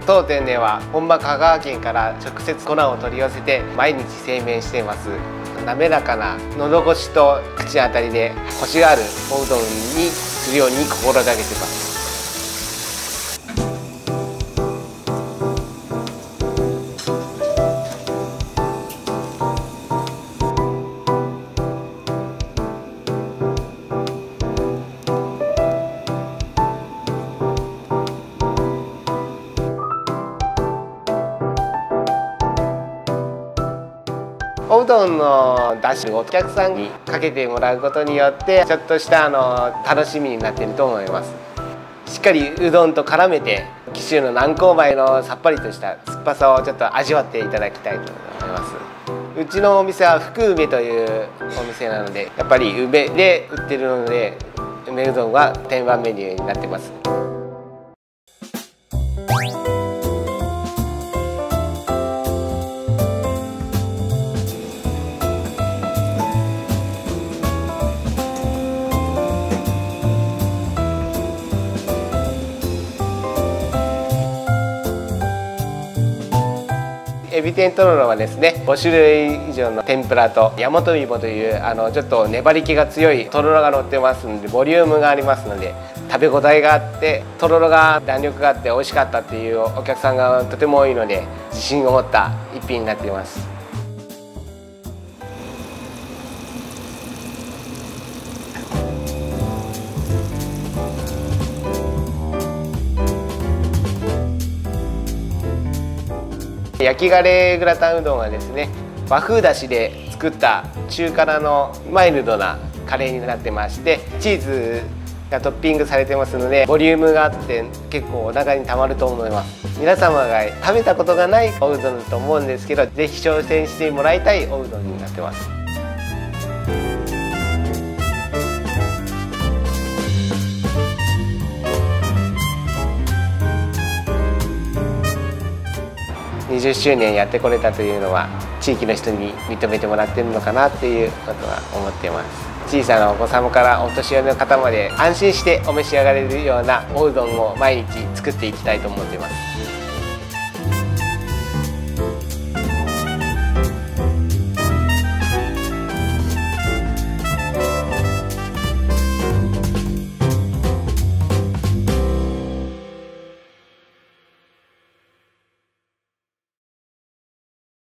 当店では本場香川県から直接粉を取り寄せて毎日製麺しています。滑らかな喉越しと口当たりでコシがあるおうどんにするように心がけてます。おうどんの出汁をお客さんにかけてもらうことによってちょっとした楽しみになっていると思います。しっかりうどんと絡めて紀州の南高梅のさっぱりとした酸っぱさをちょっと味わっていただきたいと思います。うちのお店は福梅というお店なので、やっぱり梅で売ってるので梅うどんは定番メニューになってます。エビ天とろろはですね、5種類以上の天ぷらと大和芋というちょっと粘り気が強いとろろが乗ってますので、ボリュームがありますので食べ応えがあって、とろろが弾力があって美味しかったっていうお客さんがとても多いので、自信を持った一品になっています。焼きガレグラタンうどんはですね、和風だしで作った中辛のマイルドなカレーになってまして、チーズがトッピングされてますのでボリュームがあって結構お腹にたまると思います。皆様が食べたことがないおうどんだと思うんですけど、是非挑戦してもらいたいおうどんになってます。20周年やってこれたというのは地域の人に認めてもらってるのかなっていうことは思っています。小さなお子様からお年寄りの方まで安心してお召し上がれるようなおうどんを毎日作っていきたいと思っています。